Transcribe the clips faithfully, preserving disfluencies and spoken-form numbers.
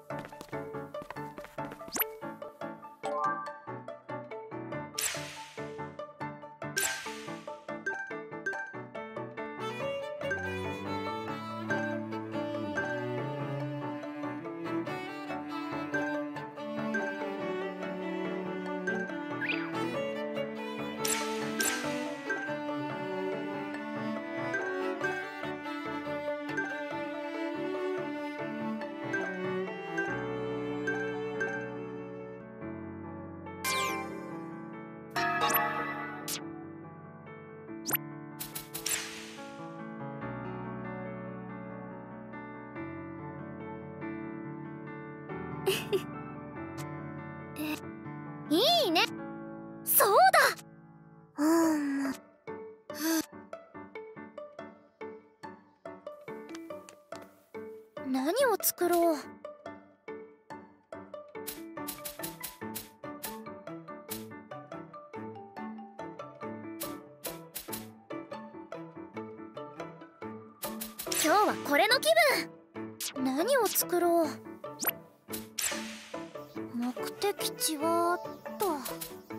いいね。そうだ。うん。何を作ろう。今日はこれの気分。何を作ろう。目的地はと。よ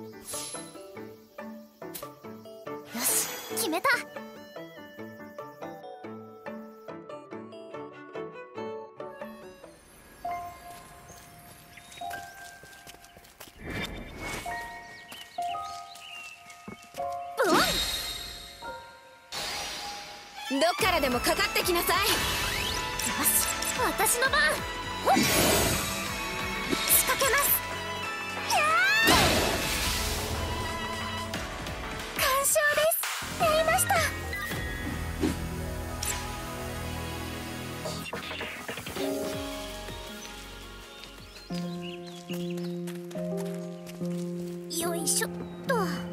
し、決めた。ブオン。 どっからでもかかってきなさい。 よし、私の番。ほっ、仕掛けます。やー、完勝です。やりました。よいしょっと。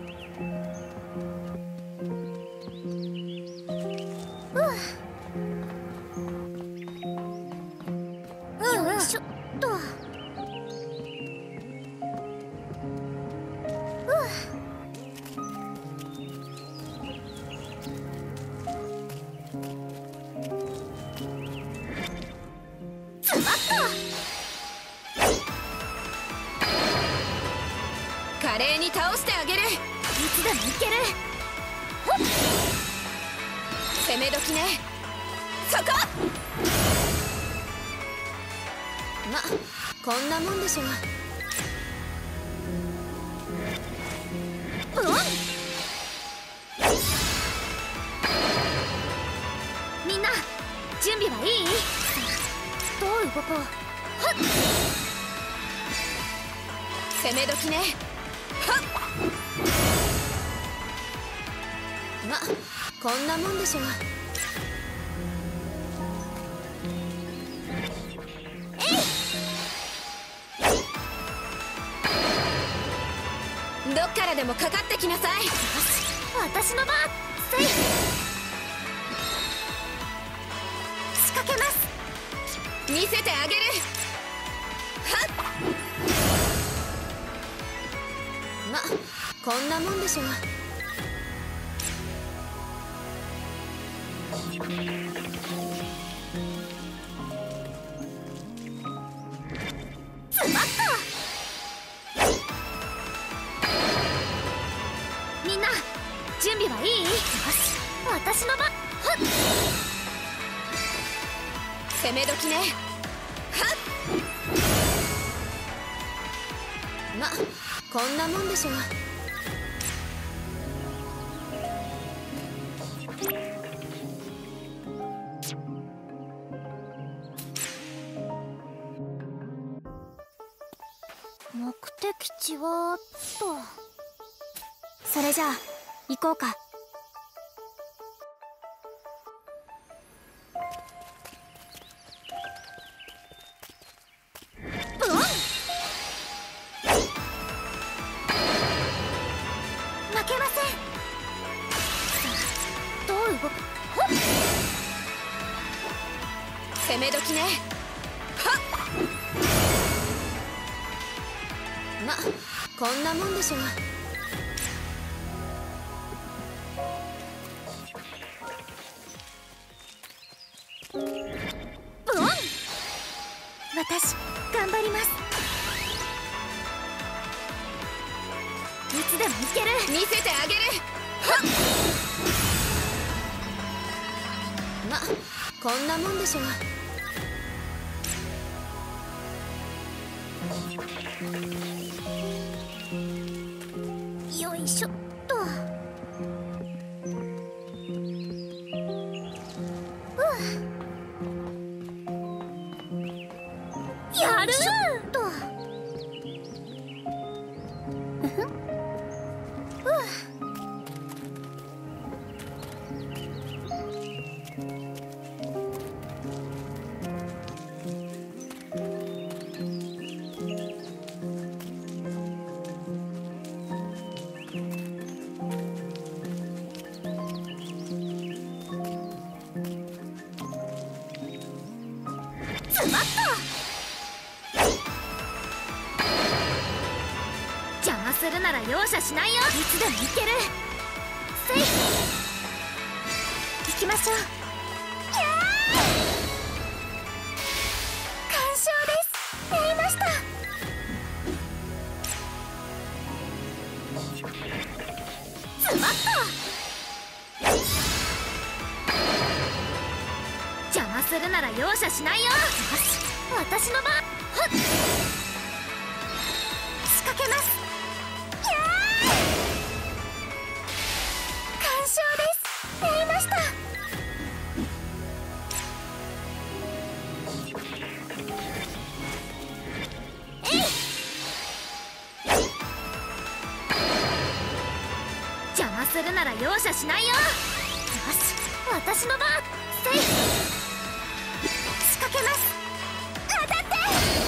よいしょっと。ズバッと。 華麗に倒してあげる。 いつでもいける。ほっ、 攻め時ね。そこ。ま、こんなもんでしょう。 ブオン。みんな準備はいい？どう動こう。ほっ、 攻め時ね。はっ。ま、こんなもんでしょう。どっからでもかかってきなさい。 よし、私の番。せい。仕掛けます。 見せてあげる。はっ。ま、こんなもんでしょう。 ズバッと。みんな準備はいい？よし、私の番。ほっ、 攻め時ね。はっ。ま、こんなもんでしょう。 目的地はと。それじゃあ行こうか。ブオン。負けません。さあ、どう動く。ほっ、 攻め時ね。はっ。ま、こんなもんでしょう。 ブオン。 私頑張ります。いつでもいける。 見せてあげる。はっ、ま、こんなもんでしょう。 よいしょっと。やるーと。ズバッと。邪魔するなら容赦しないよ。いつでもいける。せい、行きましょう。いやー、完勝です。やりました。ズバッと。邪魔するなら容赦しないよ。よし、私の番。はっ、仕掛けます。いやー、完勝です。やりました。えい、邪魔するなら容赦しないよ。よし、私の番。せい、仕掛けます。当たって。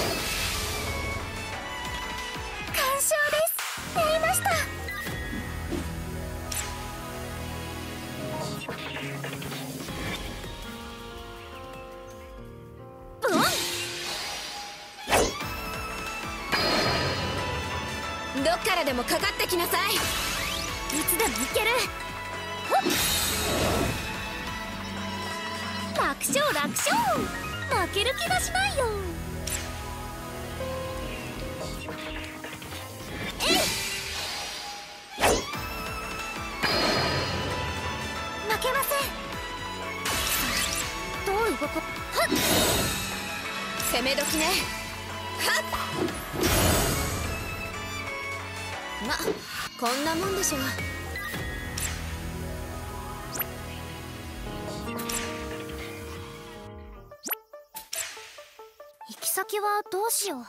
完勝です。やりました。ブオン。 どっからでもかかってきなさい。 いつでもいける。ほっ、楽勝楽勝。負ける気がしないよ。えい、負けません。どう動こ。はっ、 攻め時ね。はっ、ま、こんなもんでしょう。 行き先はどうしよう。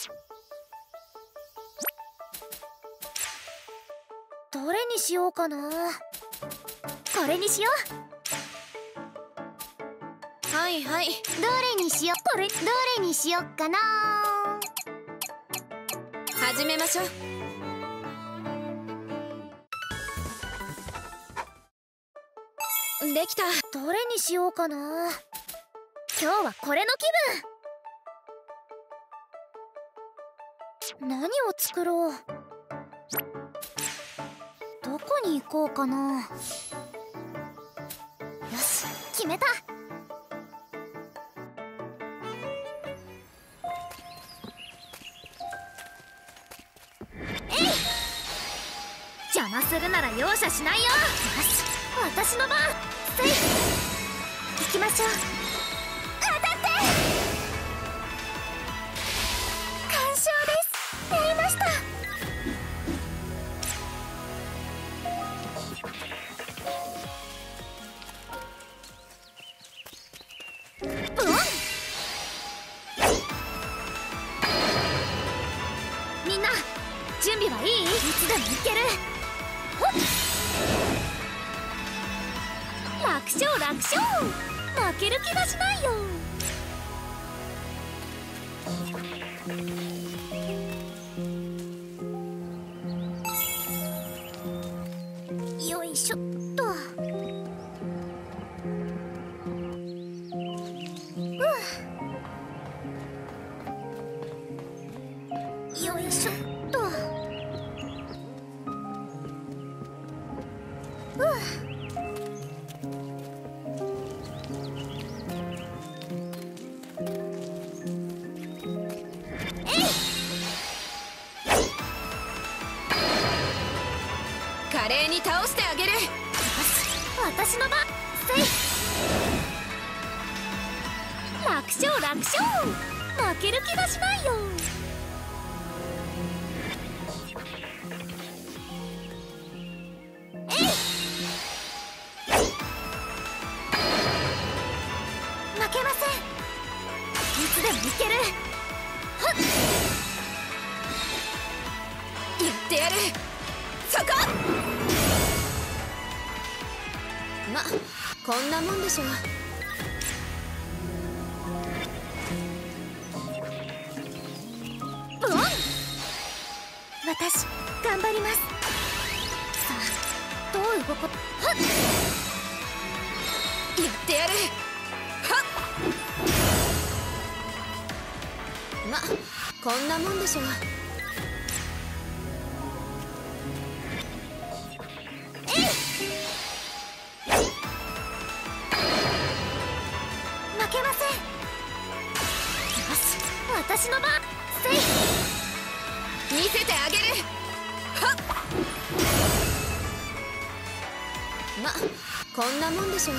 どれにしようかな。これにしよう。 はいはい。 どれにしよう。これどれにしよっかな。 始めましょう。できた。 どれにしようかな。今日はこれの気分。何を作ろう。どこに行こうかな。よし、決めた。えい、邪魔するなら容赦しないよ。よし、私の番。せい、行きましょう。当たって。完勝です。やりました。ブオン。みんな準備はいい？いつでもいける。ほっ、楽勝楽勝。負ける気がしないよ。よいしょっと。よいしょっと。ふう。 に倒してあげる。よし、 私の番。せい。楽勝楽勝。負ける気がしないよ。えい。負けません。いつでもいける。はっ。 やってやる。そこ。ま、こんなもんでしょう。 ブオン。私頑張ります。さあ、どう動こう。はっ。 やってやる。はっ。ま、こんなもんでしょう。 負けません。よし、私の番。せい。 見せてあげる。はっ。ま、こんなもんでしょう。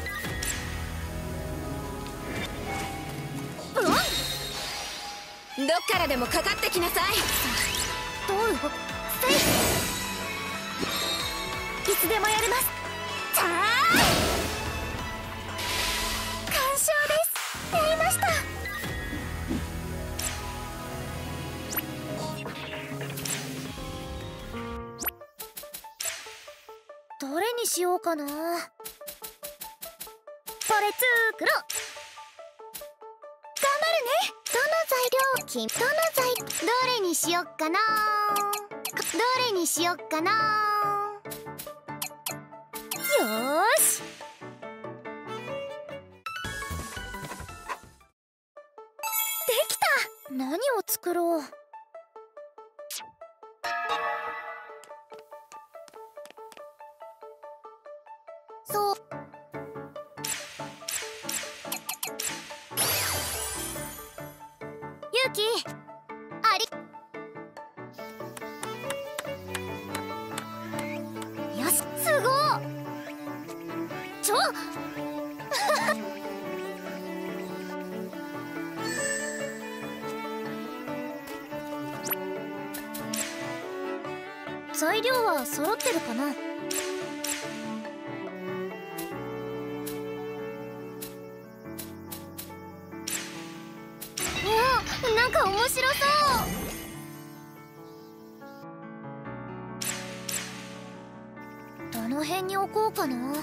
ブオン。 どっからでもかかってきなさい。 どう動く。せい。いつでもやれます。チャーイ。完勝です。やりました。どれにしようかな。これ作ろう。頑張るね。どの材料金どの材どれにしよっかな。どれにしよっかな。よーし。できた。何を作ろう。そう。ゆうき、あり。よし、すごい。ちょ材料は揃ってるかな。おお、なんか面白そう。どの辺に置こうかな。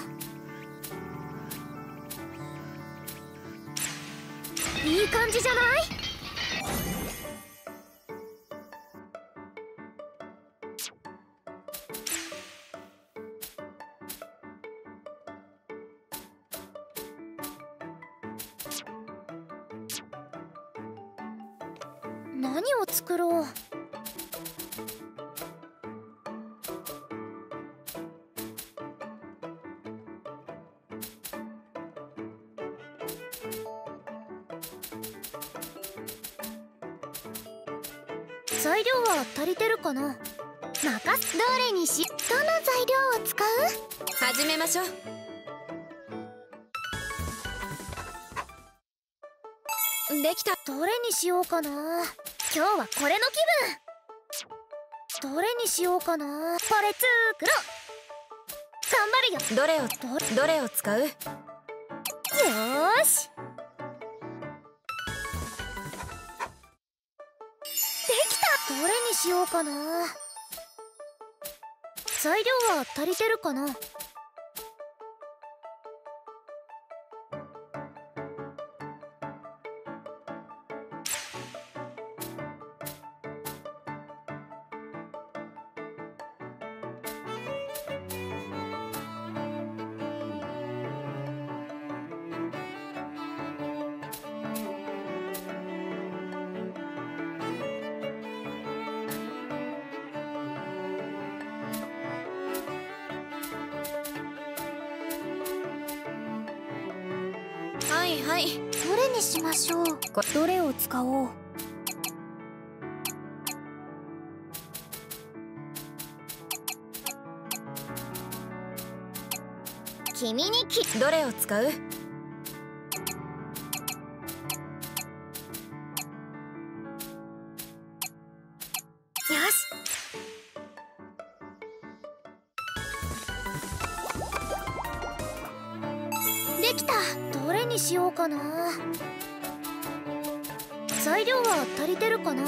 いい感じじゃない？何を作ろう。材料は足りてるかな。任す。どれにし、どの材料を使う？ 始めましょう。できた。 どれにしようかな。今日はこれの気分。どれにしようかな。これ作ろう。頑張るよ。 どれをどれを使う？よーし。できた。どれにしようかな。材料は足りてるかな。 はいはい。 どれにしましょう。どれを使おう。 君にきどれを使う？よし。できた。どれにしようかな。材料は足りてるかな。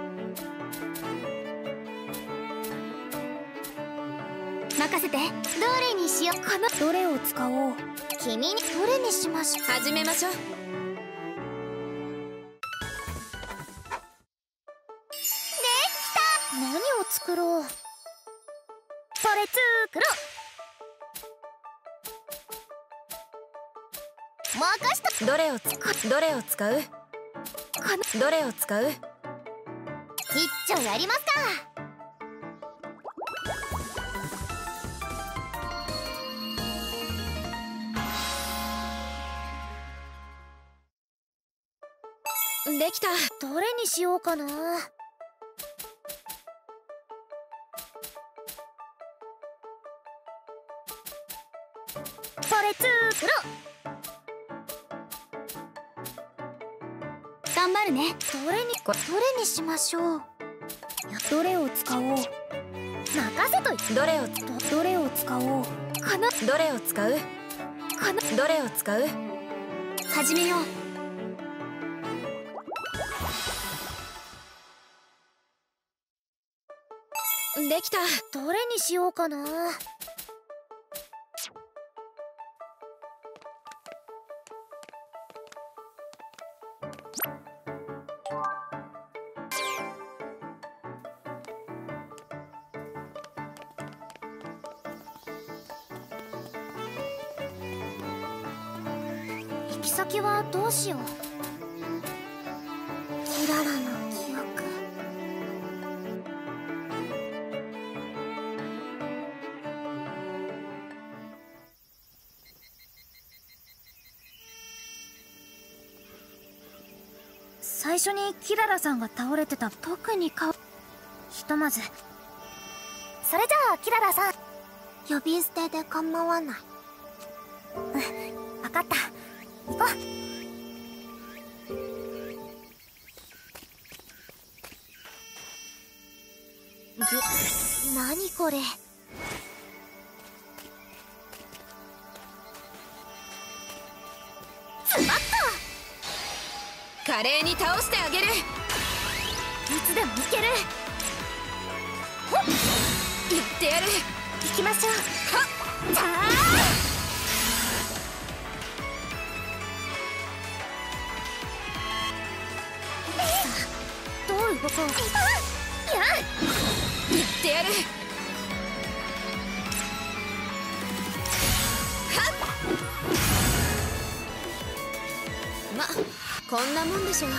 任せて。どれにしようかな。どれを使おう。君にどれにしましょう。 始めましょう。できた。何を作ろう。これ作ろう。任した。 どれをつどれを使う？どれを使う？ 一丁やりますか。 できた。 どれにしようかな。これ作ろう。頑張るね。どれにどれにしましょう。どれを使おう。任せといて。 どれをどれを使おうかな。 どれを使うかな。 どれを使う？ 始めよう。 できた。 どれにしようかな。行き先はどうしよう。キララの記憶。最初にキララさんが倒れてた。特にかひとまず。それじゃあキララさん、呼び捨てで構わない。うん、分かった。行こう。ぐ、何これ。詰まった。 華麗に倒してあげる。 いつでもいける。ほっ、 言ってやる。 行きましょう。 はっ、 じゃあどう動こう。あ、やあ、 言ってやる。はっ、ま、こんなもんでしょう。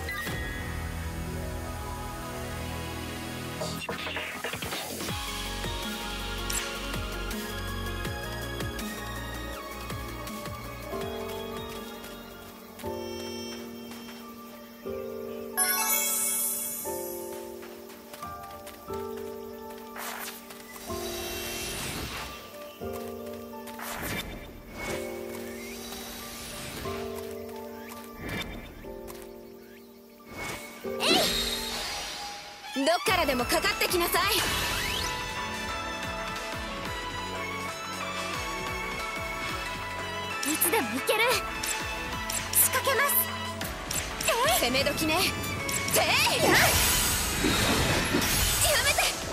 どっからでもかかってきなさい。 いつでもいける。仕掛けます。 攻め時ね。てい、やめ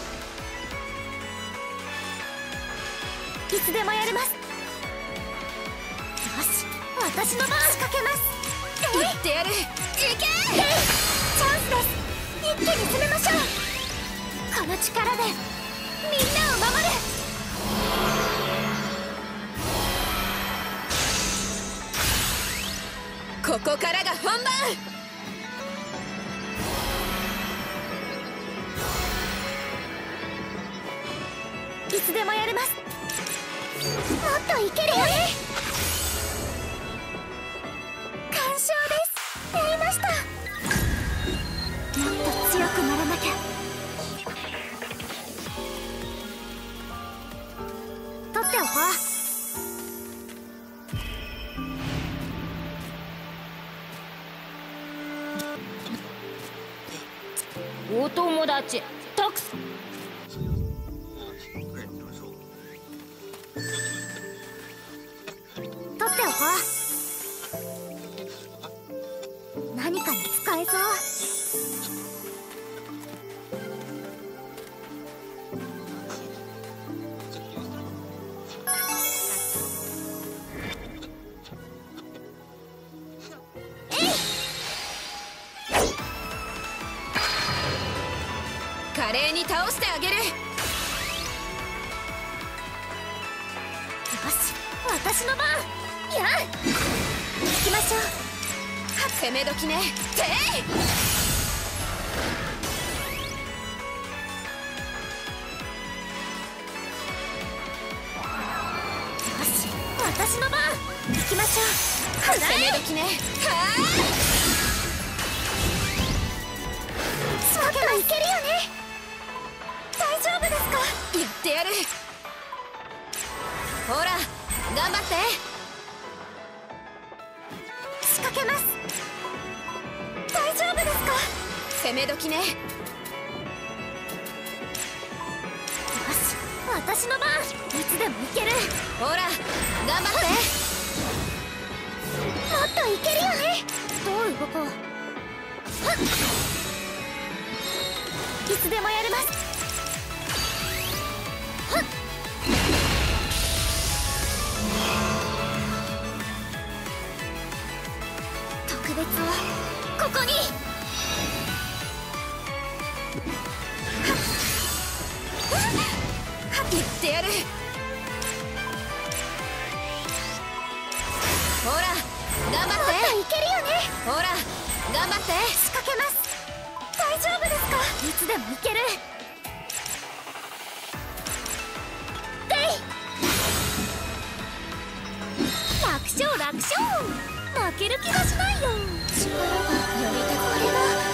て。いつでもやります。よし、私の番。仕掛けます。 言ってやる。いけ。 チャンスです。一気に攻めましょう。この力でみんなを守る。 ここからが本番。 いつでもやれます。もっといけるよ。完勝です。やりました。もっと強くならなきゃ。取っておこう。 お友達たくさん取っておこう。何かに使えそう。 華麗に倒してあげる。よし、 私の番。やあ、行きましょう。 攻め時ね。てい。よし、私の番。行きましょう。 攻め時ね。はあ、もっといけるよね。大丈夫ですか。 やってやる。ほら頑張って。 仕掛けます。大丈夫ですか。 攻め時ね。よし、 私の番。いつでもいける。 ほら頑張って。 もっといけるよね。どう動こう。はっ、いつでもやれます。はっ、特別をここに。 言ってやる。ほら頑張って。 もっといけるよね。 ほら頑張って。 仕掛けます。大丈夫ですか。いつでもいける。でい。楽勝楽勝。負ける気がしないよ。力がやりたくこれが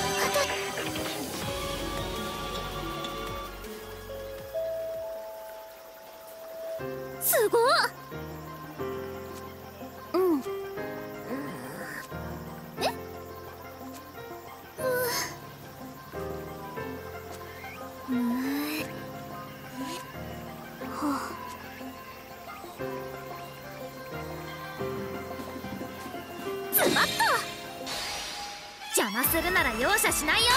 すごっ。うん。え？うーん。はあ。ズバッと。邪魔するなら容赦しないよ。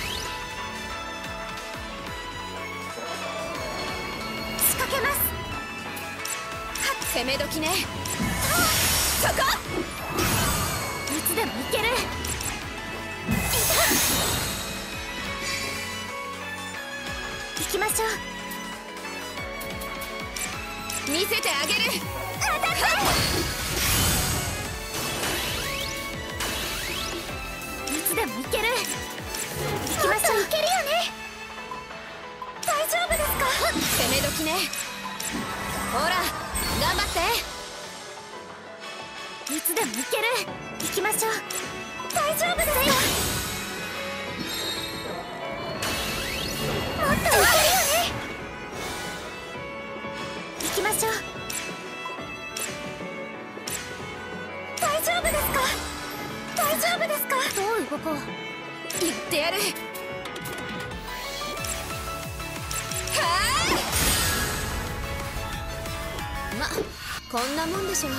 仕掛けます。 攻め時ね。そこ。 いつでもいける。行きましょう。 見せてあげる。 当たって。いつでもいける。行きましょう。いけるよね。大丈夫ですか。 攻め時ね。ほら頑張って。 いつでもいける。行きましょう。大丈夫ですか。もっといけるよね。行きましょう。大丈夫ですか。大丈夫ですか。どう動こう。 言ってやる。はあ、ま、こんなもんでしょう。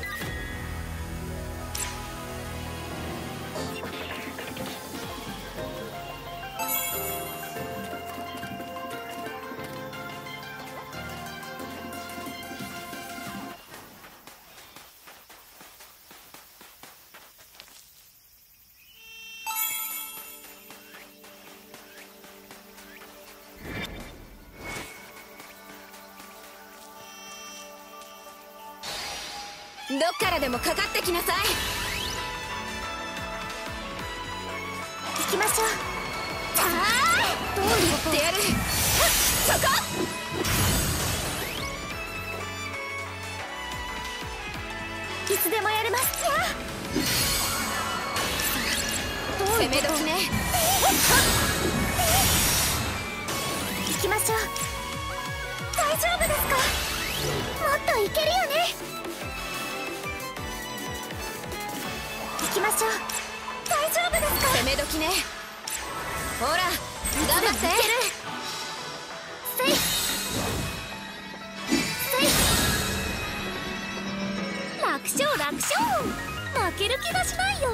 どっからでもかかってきなさい。 行きましょう。さあ、どう言ってやる。そこ。 いつでもやれます。 攻め時ね。 行きましょう。大丈夫ですか。もっといけるよね。行きましょう。大大丈夫ですか。 攻め時ね。ほら頑張って。 せいせい。楽勝楽勝。負ける気がしないよ。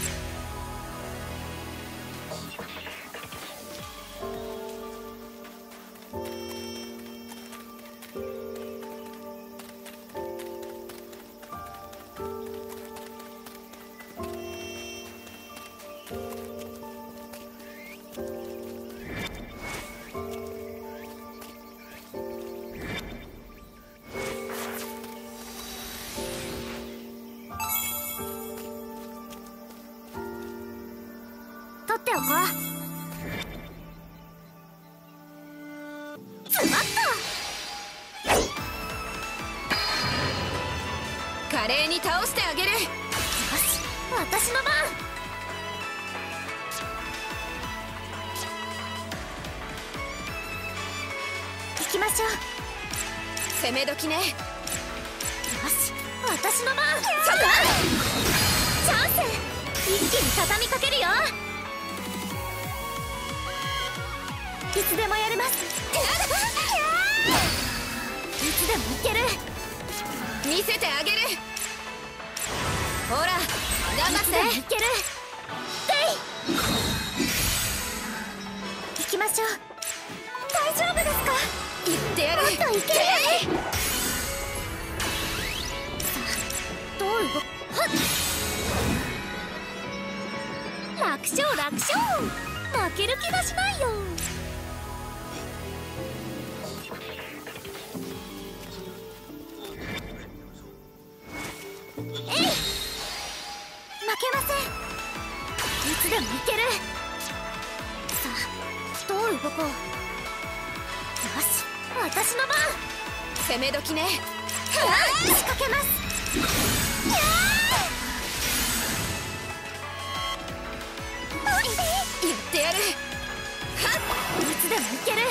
取っておこう。詰まった。 華麗に倒してあげる。よし、 私の番。行きましょう。 攻め時ね。よし、 私の番。そこチャンス。一気に畳みかけるよ。いつでもやれます。いつでもいける。 見せてあげる。ほら頑張って。 いける。行きましょう。大丈夫ですか。 言ってやる。 もっといけるよね。さあどう動く。楽勝楽勝。負ける気がしないよ。いつでもいける。さあどう動こう。よし、私の番。 攻め時ね。 仕掛けます。 言ってやる。 いつでもいける。よ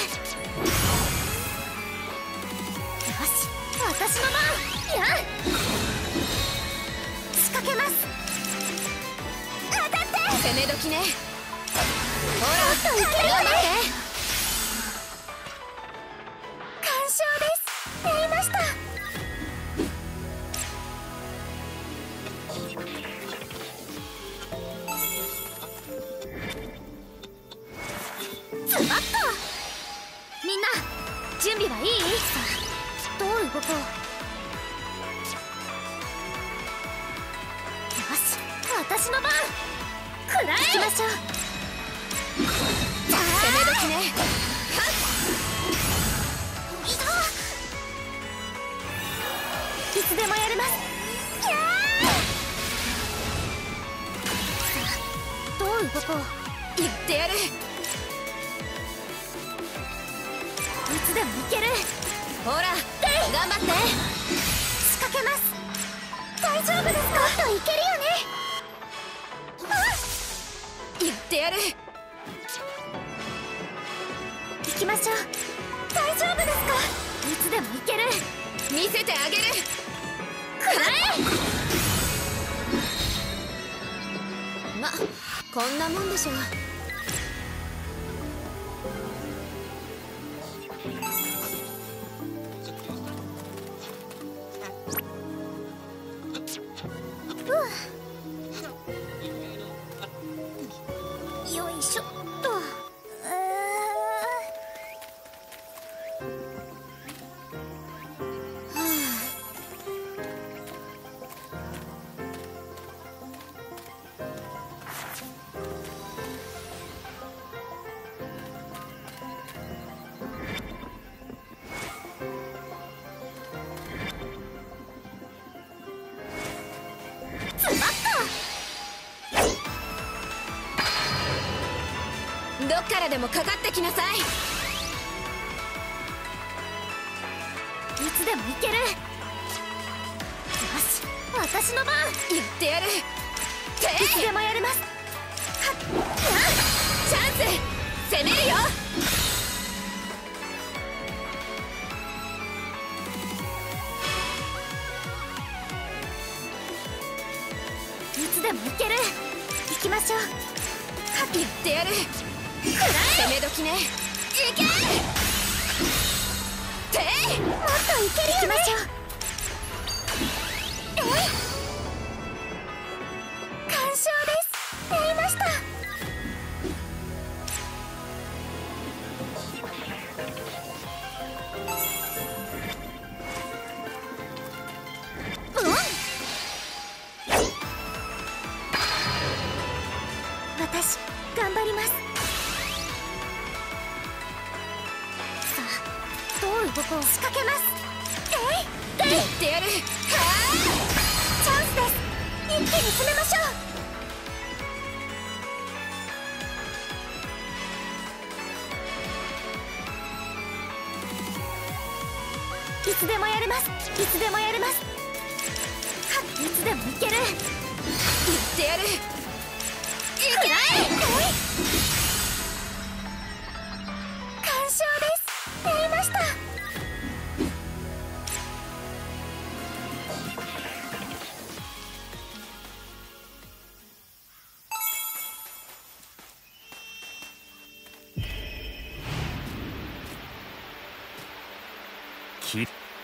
し、私の番。や仕掛けます。 攻め時ね。ほらいけるよね。 頑張って。 完勝です。やりました。詰まった。みんな準備はいい？さあどう動こう。よし、私の番。食らえ。行きましょう。 攻め時ね。 いつでもやれます。さあどう動こう。 言ってやる。いつでもいける。 ほら頑張って。 仕掛けます。大丈夫ですか。もっといけるよね。 言ってやる。 行きましょう。大丈夫ですか。いつでもいける。 見せてあげる。 食らえ。 ま、こんなもんでしょう。 よいしょっと。詰まった。 どっからでもかかってきなさい。 いつでもいける。よし、私の番。 言ってやる。 いつでもやれます。はっ、 チャンス。攻めるよ。 いつでもいける。行行きましょう。 言ってやる。 くら攻め時ね。いけてい。 もっといけるよね。行きましょう。えい、完勝です。やりました。うん、私頑張ります。さあ、どう動こう。仕掛けます。えい、 やってやる。はチャンスです。一気に攻めましょう。いつでもやれます。いつでもやれます。はっ、いつでもいける。 言ってやる。いけ。 くらえ。完勝です。やりました。 き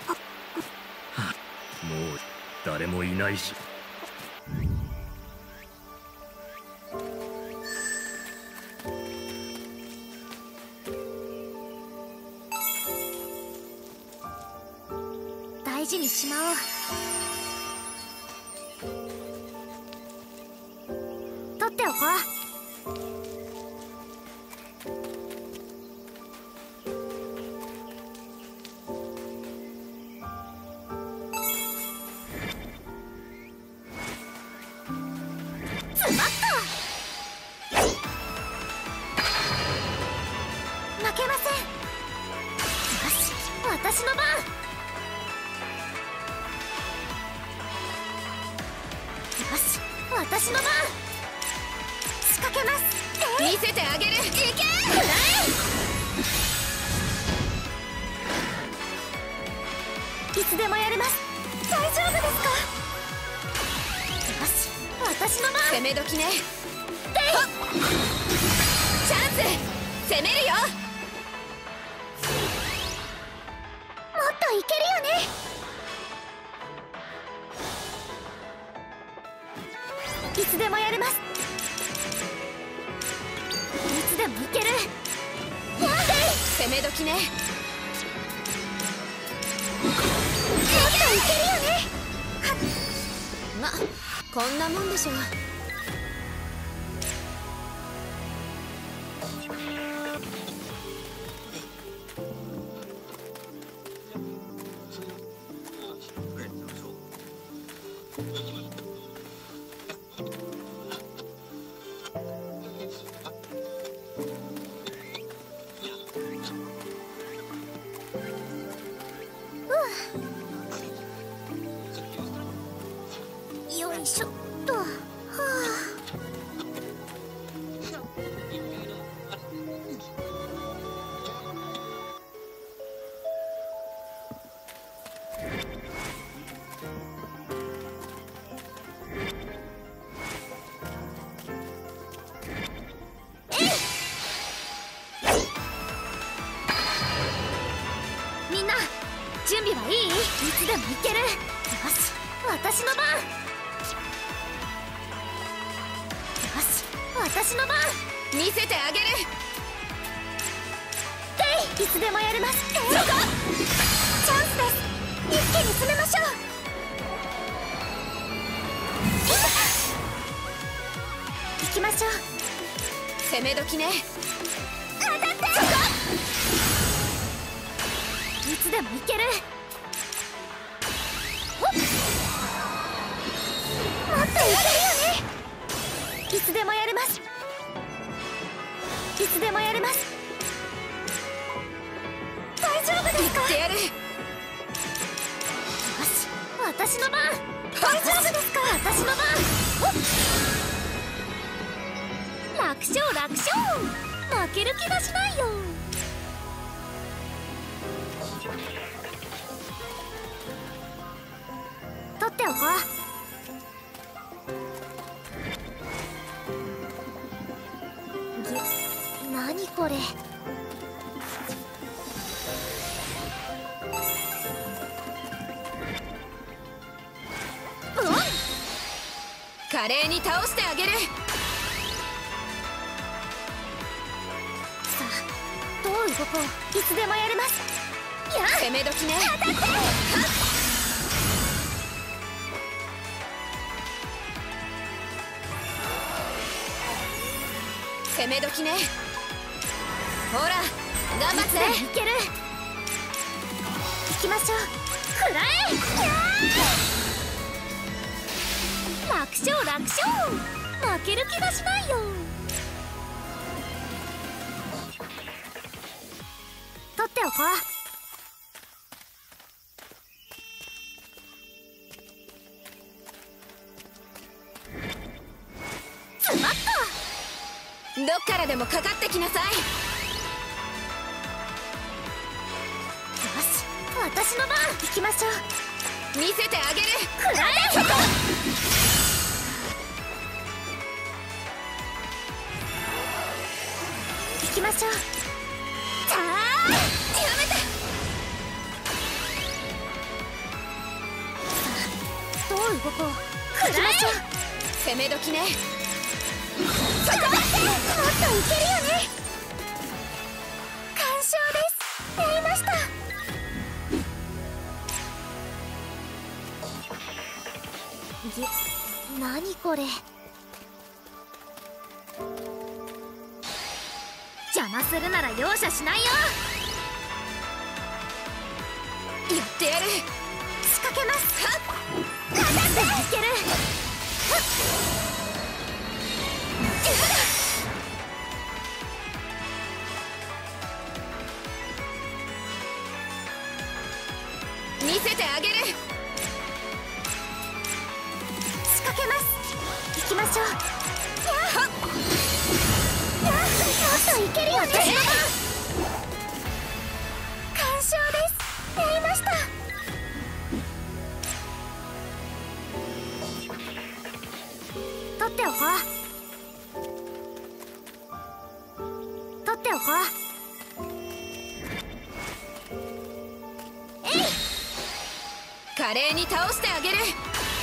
もう誰もいないし。 大事にしまおう。取っておこう。詰まった。負けません。よし、私の番。よし、私の番。仕掛けます。えい、 見せてあげる。いけ。 くらえ。いつでもやれます。大丈夫ですか。よし、私の番。 攻め時ね。チャンス。攻めるよ。 もっといけるよね。いつでもやれます。いつでもいける。やんでい。 攻め時ね。 もっといけるよね。 ま、こんなもんでしょう。 よいしょっと。はあ。みんな準備はいい？いつでもいける。よし、私の番。よし、私の番。 見せてあげる。 えい、いつでもやれます。えい、チャンスです。一気に攻めましょう。行きましょう。 攻め時ね。 当たって。いつでもいける。ほっ、もっといけるよね。いつでもやれます。いつでもやれます。大丈夫ですか。 言ってやる。 よし、私の番。大丈夫ですか。私の番。ほっ、楽勝楽勝。負ける気がしないよ。取っておこう。 これ。 華麗に倒してあげる。 さあどう動こう。いつでもやれます。や攻め時ね。 当たって。 攻め時ね。ほら頑張って。 いける。行きましょう。くらえ。楽勝楽勝。負ける気がしないよ。取っておこう。ズバッと。 どっからでもかかってきなさい。 よし、私の番。行きましょう。 見せてあげる。 くらえ。行きましょう。さあやめて。さあどう動こう。くらえ。 攻め時ね。 そこ。もっといけるよね。完勝です。やりました。げ、何これ。邪魔するなら容赦しないよ。 やってやる。 仕掛けます。はっ当たって。いける。はっ見せてあげる。 仕掛けます。行きましょう。やっやっもっといけるよね。完勝です。やりました。取っておこう。取っておこう。えい。 華麗に倒してあげる。よし、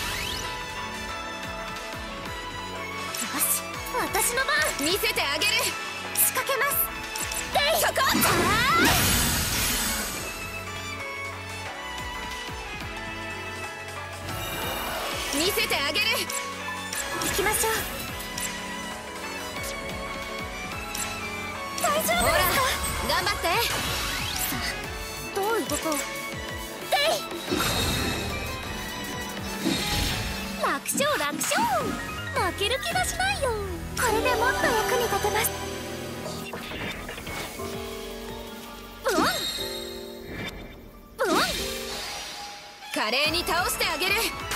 私の番。 見せてあげる。 仕掛けます。でい。 そこ。見せてあげる。 行きましょう。大丈夫ですか。 ほら頑張って。 さあどう動こう。でい。楽勝楽勝。負ける気がしないよ。これでもっと役に立てます。ブオンブオン。 華麗に倒してあげる。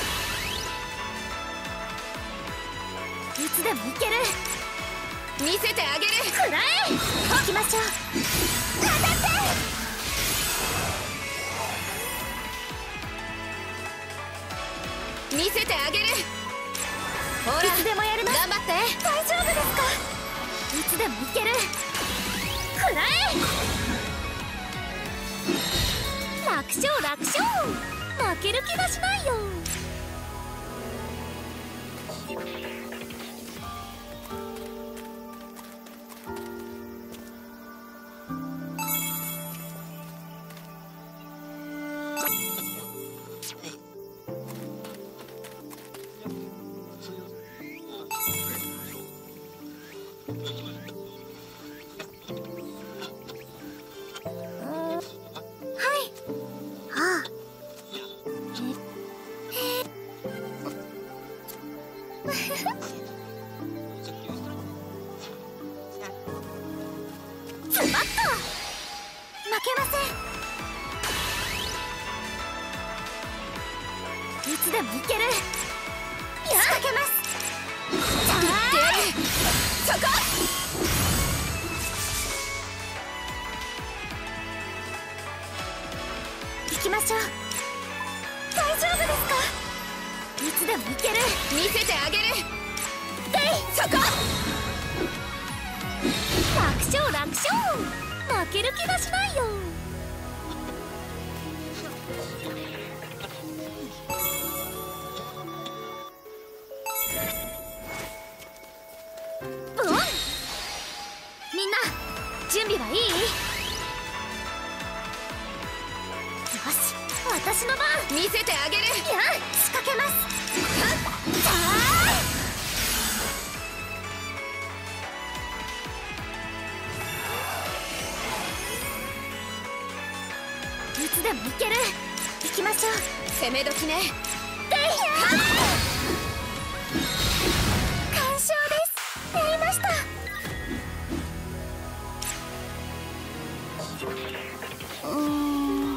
いつでもいける。 見せてあげる。 くらえ。行きましょう。当たって。 見せてあげる。ほらいつでもやれます。 頑張って。 大丈夫ですか。いつでもいける。くらえ。楽勝楽勝。負ける気がしないよ。ズバッと。負けません。いつでもいける。仕掛けます。さあやる。そこ。 行きましょう。大丈夫ですか。いつでもいける。 見せてあげる。 でい。 そこ。 楽勝楽勝。 くしょう。負ける気がしないよ。ブオン。みんな準備はいい？よし、私の番。 見せてあげる。 やあ、仕掛けます。はっ、あー、いつでも行ける。行きましょう。 攻め時ね。 でいやー、完勝です。やりました。うーん、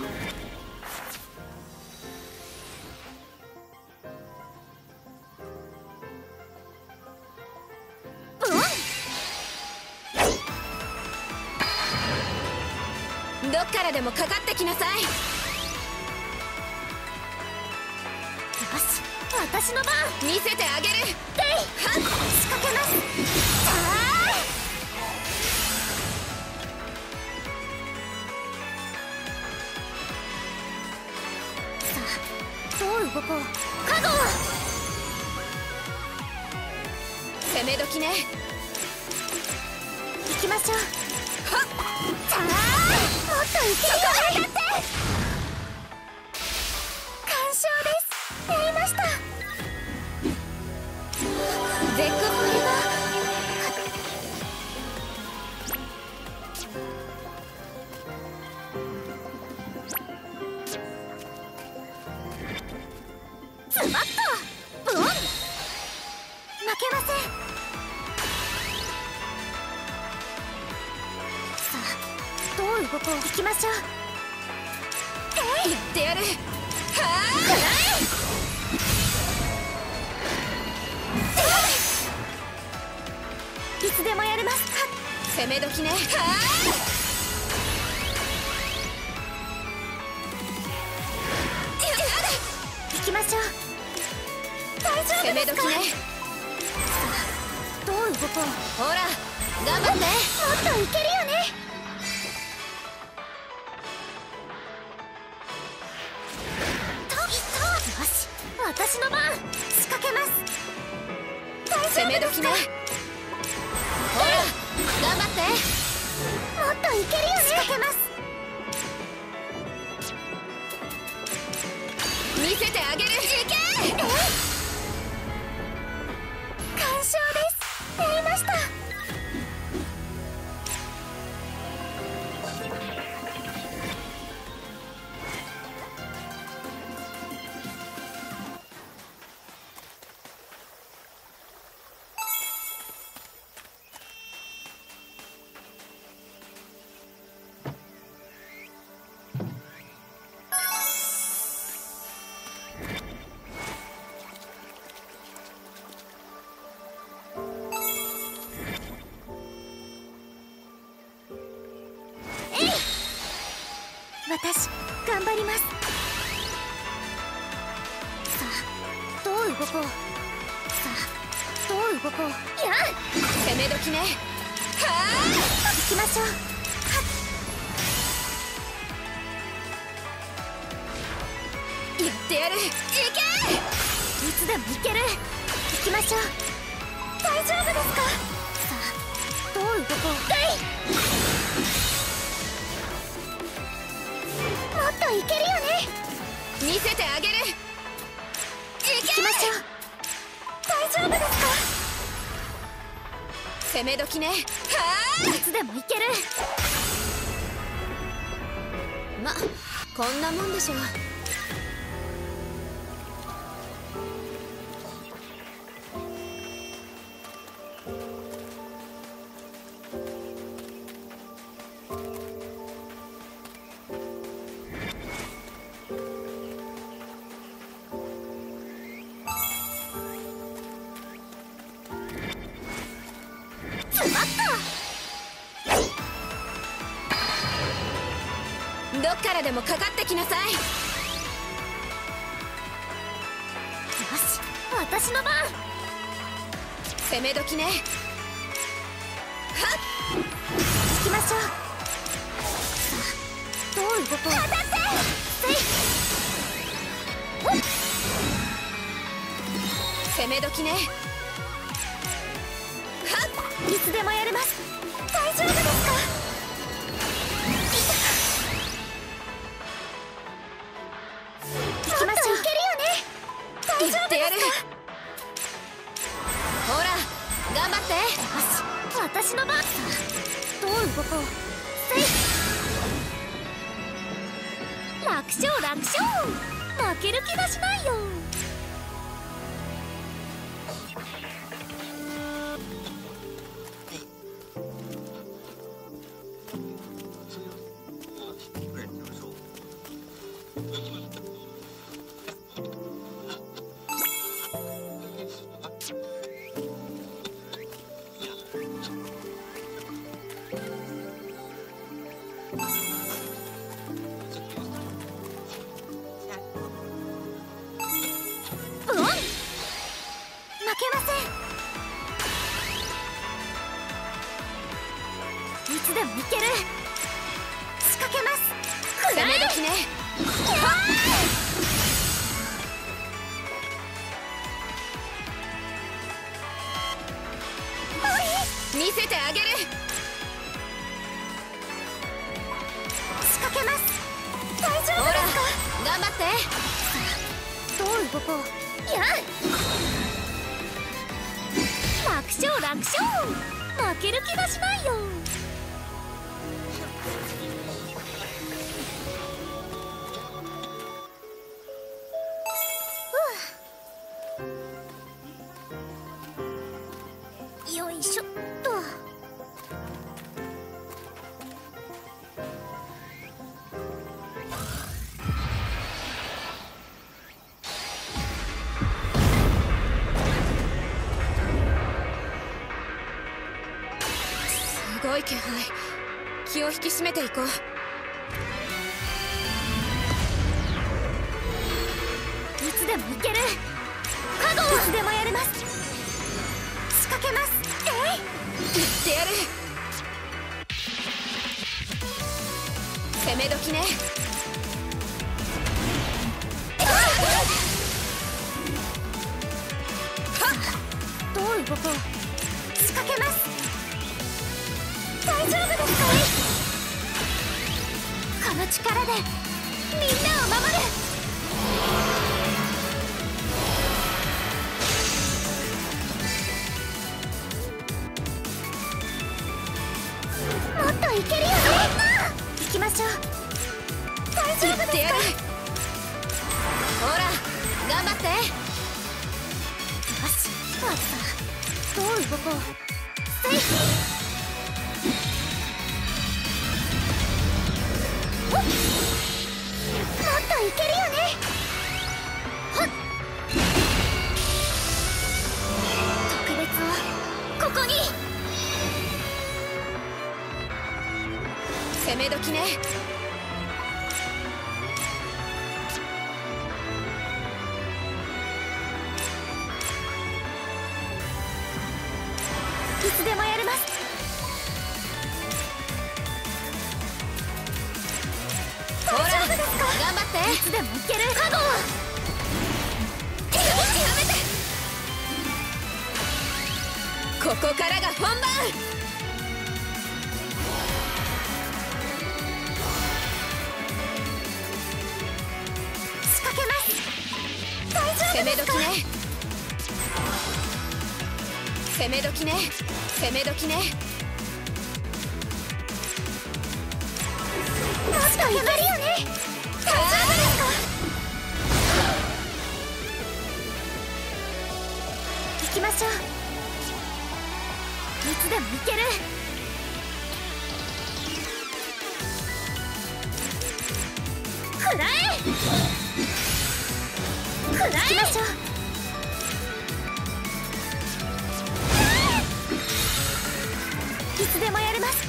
ブオン。 どっからでもかかってきなさい。 よし、私の番。 見せてあげる。 でいはっ、仕掛けます。さあ、さあ、どう動こう。加護。 攻め時ね。 行きましょう。はっ、さあ、もっといけるよ。やって。完勝です。やりました。 絶好これはズバッとブオン。負けません。さあ、どう動こう。行きましょう。えい、 やってやる。はくらえ。いつでもやれます。はっ、 あ、攻め時ね。は行きましょう。大丈あ、攻夫ですか。 め時ね。 どう動こう。 ほら頑張って。 もっといけるよね。といったよし、私の番。仕掛けます。大丈攻め夫ですか。 時ね。ほら頑張って。 もっといけるよね。仕掛けます。 見せてあげる。いけ。 え、完勝です。やりました。私、頑張ります。さあ、どう動こう。さあ、どう動こう。やあ、 攻め時ね。は行きましょう。はあ、やってやる。いけ。 っ、いつでも行ける。行きましょう。大丈夫ですか。さあ、どう動こう。でい、もっといけるよね。 見せてあげる。いけ。 行きましょう。大丈夫ですか。 攻め時ね。はあ、 いつでもいける。 まこんなもんでしょう。どっからでもかかってきなさい。よし、私の番。 攻め時ね。はっ、 行きましょう。どう動こう。当たってせい。 攻め時ね。 いつでもやれます。大丈夫ですか。行きましょう。いけるよね。大丈夫ですか。 ほら頑張って。 よし、私の番。どう動こう。せい。楽勝楽勝。負ける気がしないよ。いつでもいける。仕掛けます。 攻め時ね。見せてあげる。 仕掛けます。大丈夫ですか。 ほら頑張って。 どう動こう。やっ楽勝楽勝。負ける気がしないよ。よいしょっと。 すごい気配。気を引き締めていこう。 いつでもいける。覚悟はいつでもやれます。仕掛けます。えい。 言ってやる。攻め時ね。 どう動こう。仕掛けます。大丈夫ですか。この力でみんなを守る。もっといけるよね。行きましょう。大丈夫ですか。 ほら頑張って。 よし、ワッサ。どう動こう。せい。もっといけるよね。はっ。特別をここに。 攻め時ね。 いつでもやれます。 ほら大丈夫ですか。 頑張って。 いつでもいける。覚悟。 やめて。ここからが本番。 仕掛けます。大丈夫ですか。 攻め時ね。攻め時ね。攻め時ね。 もっといけるよね。大丈夫ですか。行きましょう。いつでもいける。くらえ。くらえ。行きましょう。いつでもやれます。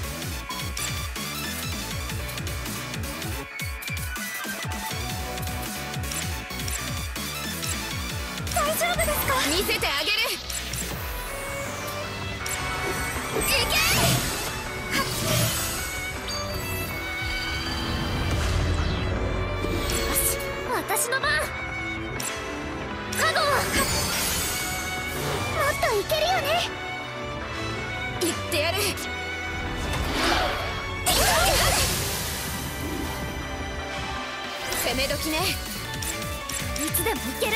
大丈夫ですか。 見せてあげる。いけ。 め時ね。 いつでもいける。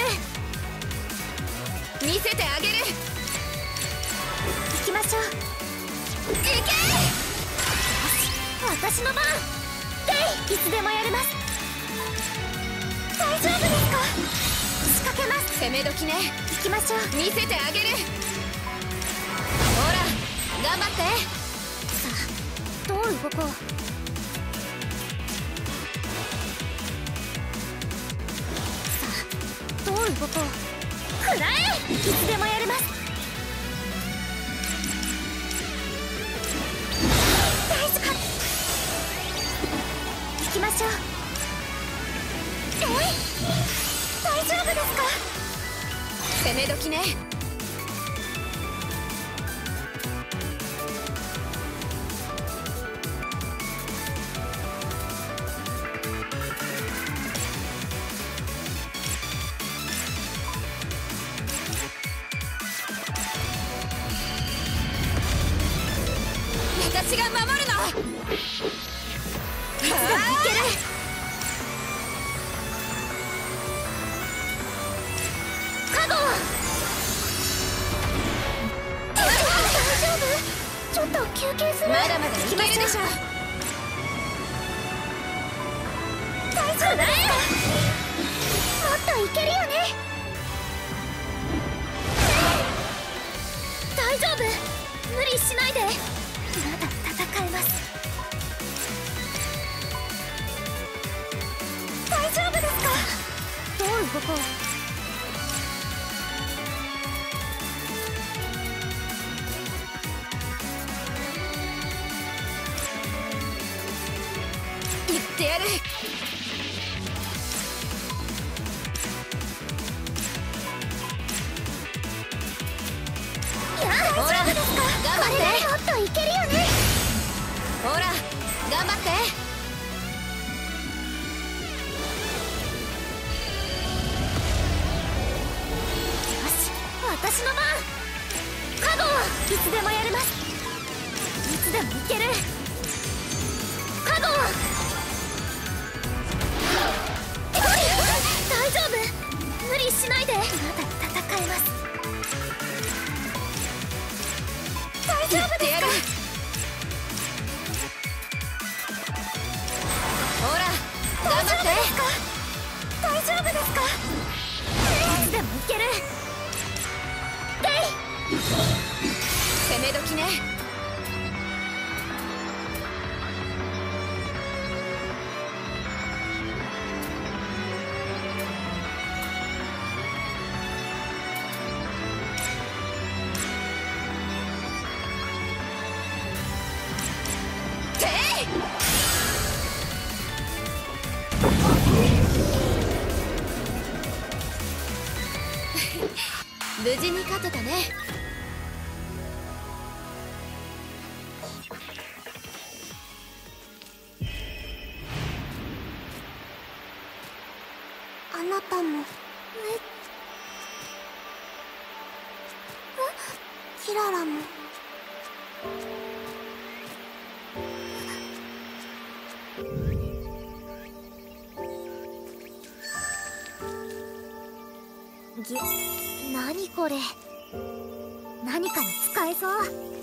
見せてあげる。 行きましょう。 いけ。 よし、私の番。でい、いつでもやれます。大丈夫ですか？仕掛けます。 攻め時ね。 行きましょう。 見せてあげる。ほら頑張って。 さあ、どう動こう。さあ、どう動こう。食らえ。いつでもやれます。大丈夫。行きましょう。えい、大丈夫ですか？ 攻め時ね。私が守るの。 いつでもいける。カゴ。大丈夫？ちょっと休憩する。 まだまだいけるでしょ。 大丈夫ですか？もっといけるよね。大丈夫、無理しないで。まだ戦えます。大丈夫ですか？どう動こう。 言ってやる。 いや、大丈夫ですか？ 頑張って。 これでもっといけるよね。 ほら頑張って。 よし、私の番。カゴ。いつでもやれます。いつでもいける。カゴ。大丈夫、無理しないで。まだ戦えます。大丈夫ですか？ ほら頑張って。 大丈夫ですか？いつでもいける。でい。 攻め時ね。てい。無事に勝てたね。 あなたも。え、キララも。ぎ、何これ。何かに使えそう。